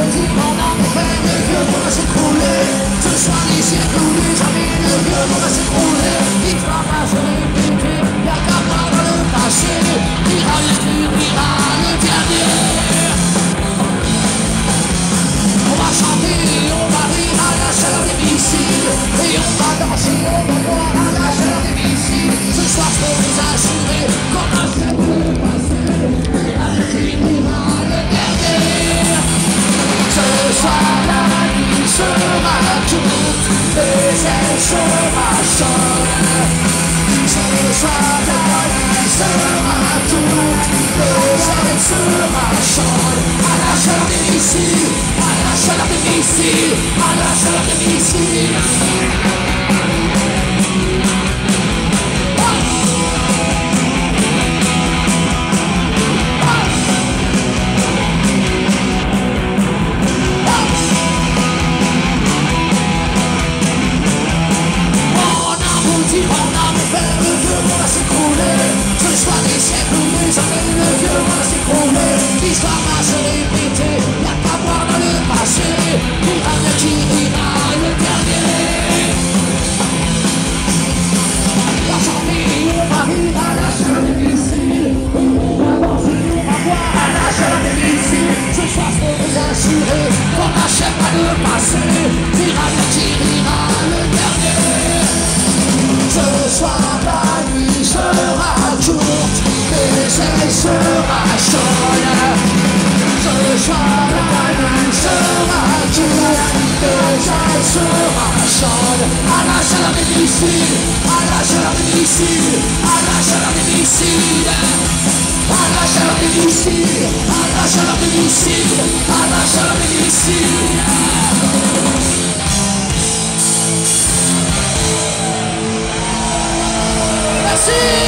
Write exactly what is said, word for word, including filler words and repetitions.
petit monde en enfer, le vieux monde va s'écrouler. Ce soir les siècles ou les années, le vieux monde va s'écrouler. L'histoire va se répéter, y'a qu'à voir dans le passé. Ira le futur, ira le dernier. On va chanter, on va rire à la chaleur des missiles. Et on va danser, on va boire à la chaleur des missiles. Ce soir je peux vous assurer qu'on a fait le passé. Ira le futur, ira le dernier. Ce soir la nuit sera toute et elle sera seule. Ce soir la nuit sera toute et elle sera seule. À la chaleur des missiles, à la chaleur des missiles, à la chaleur des missiles. L'histoire va se répéter, y'a qu'à voir dans le passé. Ira le qui ira le dernier. La chanter, on va rire à la chaleur des missiles. On va danser, on va boire à la chaleur des missiles. Ce soir je peux vous assurer qu'on n'achète pas le passé. Ira le qui ira le dernier. Ce soir la nuit sera courte et elle sera chaude. Ce soir la nuit sera courte et elle sera chaude. À la chaleur des missiles, à la chaleur des missiles, à la chaleur des missiles. À la chaleur des missiles, à la chaleur des missiles, à la chaleur des missiles. Merci.